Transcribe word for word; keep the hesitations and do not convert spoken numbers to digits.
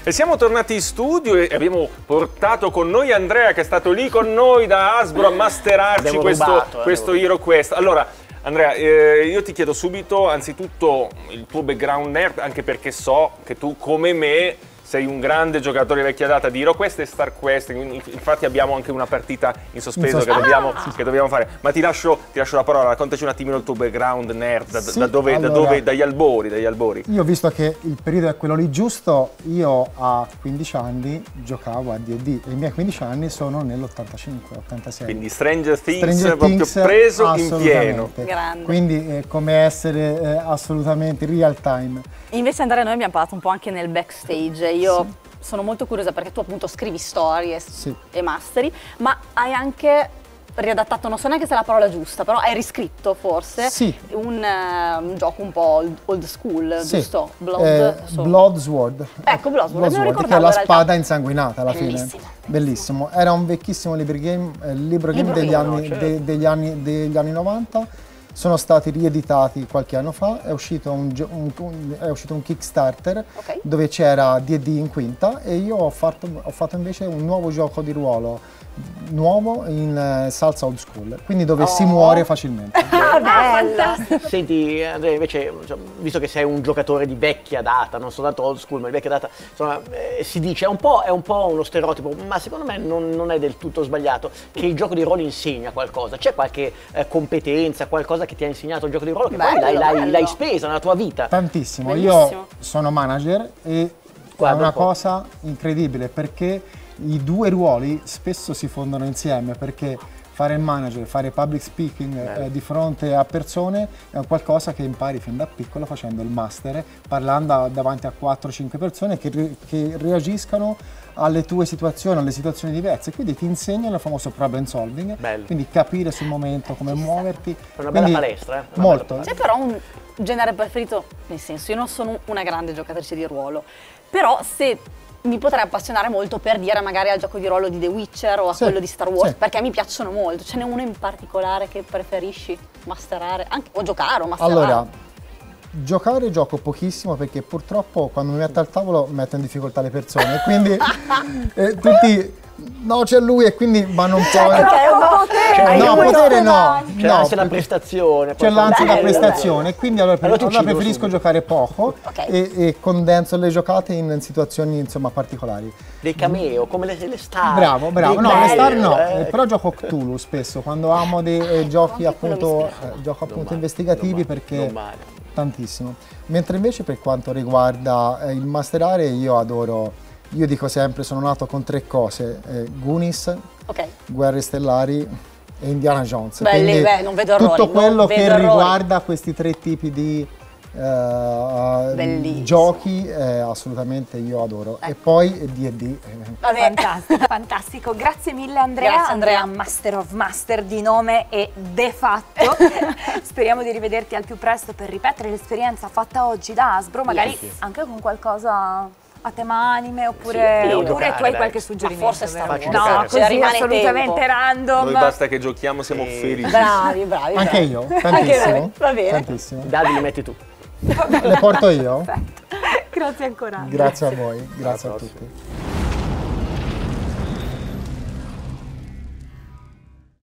E siamo tornati in studio e abbiamo portato con noi Andrea, che è stato lì con noi da Hasbro a masterarci questo, rubato, questo HeroQuest. Allora, Andrea, eh, io ti chiedo subito, anzitutto, il tuo background nerd, anche perché so che tu, come me, sei un grande giocatore di vecchia data di HeroQuest e StarQuest, infatti abbiamo anche una partita in sospeso, in sospeso. Che, dobbiamo, ah. che dobbiamo fare. Ma ti lascio, ti lascio la parola, raccontaci un attimino il tuo background nerd, da, sì, da, dove, allora, da dove, dagli albori, dagli albori. Io, visto che il periodo è quello lì giusto, io a quindici anni giocavo a D and D e i miei quindici anni sono nell'ottantacinque ottantasei. Quindi Stranger Things, Stranger proprio Things preso in pieno. Grande. Quindi eh, come essere eh, assolutamente real time. Invece Andrea, noi abbiamo parlato un po' anche nel backstage. Io sì. sono molto curiosa perché tu appunto scrivi storie sì. e masteri, ma hai anche riadattato, non so neanche se è la parola giusta, però hai riscritto forse sì. un, uh, un gioco un po' old, old school, sì. giusto? Blood, eh, so. Blood Sword. Ecco, Blood Sword, Blood Sword che è la spada insanguinata alla Bellissimo. fine. Bellissimo. Era un vecchissimo libro game, eh, libro game libro degli, libro, anni, certo. de, degli, anni, degli anni novanta. Sono stati rieditati qualche anno fa, è uscito un, un, un, è uscito un Kickstarter okay. dove c'era D and D in quinta e io ho fatto, ho fatto invece un nuovo gioco di ruolo, nuovo in uh, salsa old school, quindi dove oh. si muore facilmente. Ah, bella! Senti Andrea, invece, visto che sei un giocatore di vecchia data, non soltanto old school ma di vecchia data, insomma, eh, si dice, è un po', è un po' uno stereotipo, ma secondo me non, non è del tutto sbagliato, che il gioco di ruolo insegna qualcosa. C'è qualche eh, competenza, qualcosa che ti ha insegnato il gioco di ruolo che bello, poi l'hai spesa nella tua vita? Tantissimo. Bellissimo. Io sono manager e Guarda è una un cosa incredibile perché i due ruoli spesso si fondono insieme, perché fare il manager, fare public speaking eh, di fronte a persone è qualcosa che impari fin da piccolo facendo il master, parlando davanti a quattro cinque persone che, re che reagiscano alle tue situazioni, alle situazioni diverse, quindi ti insegnano il famoso problem solving, Bello. quindi capire sul momento come Ci muoverti. È una bella palestra, eh? Una molto. C'è però un genere preferito, nel senso, io non sono una grande giocatrice di ruolo, però se mi potrei appassionare molto per dire magari al gioco di ruolo di The Witcher o a sì, quello di Star Wars, sì. perché mi piacciono molto. Ce n'è uno in particolare che preferisci masterare, anche, o giocare o masterare? Allora, giocare gioco pochissimo perché purtroppo quando mi metto al tavolo metto in difficoltà le persone, quindi eh, tutti... No, c'è lui e quindi vanno un po'... Cioè, è un potere! No, potere no! C'è no, l'ansia da prestazione. C'è l'ansia da prestazione, quindi allora, allora, allora preferisco subito. giocare poco okay. e, e condenso le giocate in situazioni insomma particolari. Dei cameo, come le, le star. Bravo, bravo. No, belli, le star no, eh. però gioco Cthulhu spesso, quando amo dei eh, giochi appunto, eh, gioco appunto male, investigativi perché... Tantissimo. Mentre invece per quanto riguarda eh, il masterare io adoro... Io dico sempre, sono nato con tre cose, eh, Goonies, okay. Guerre Stellari e Indiana Jones. Belli, beh, non vedo errori. Tutto quello che errori. riguarda questi tre tipi di uh, giochi eh, assolutamente io adoro. Ecco. E poi D and D. Fantastico, fantastico. Grazie mille Andrea. Grazie Andrea. Andrea, Master of Master di nome e de fatto. Speriamo di rivederti al più presto per ripetere l'esperienza fatta oggi da Hasbro, magari yes. anche con qualcosa... a tema anime oppure, sì, oppure giocare, tu hai dai. qualche suggerimento? Ma forse sta no, giocare. così rimane assolutamente tempo. random. Noi basta che giochiamo, siamo e... felici. Bravi, bravi. Anche bravi. io, tantissimo. Anche va bene. Tantissimo. I dadi li metti tu. Le porto io? Perfetto. Grazie ancora. Grazie a voi, grazie a tutti.